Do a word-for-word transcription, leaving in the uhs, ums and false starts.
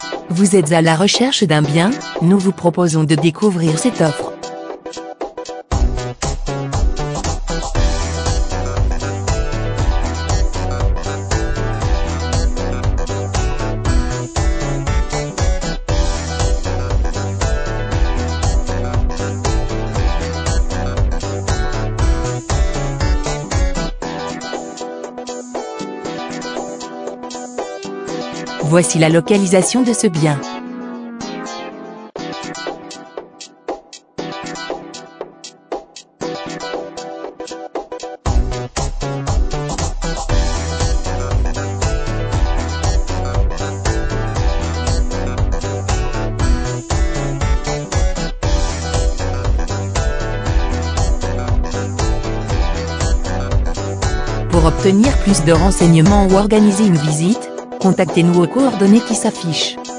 Vous êtes à la recherche d'un bien? Nous vous proposons de découvrir cette offre. Voici la localisation de ce bien. Pour obtenir plus de renseignements ou organiser une visite, contactez-nous aux coordonnées qui s'affichent.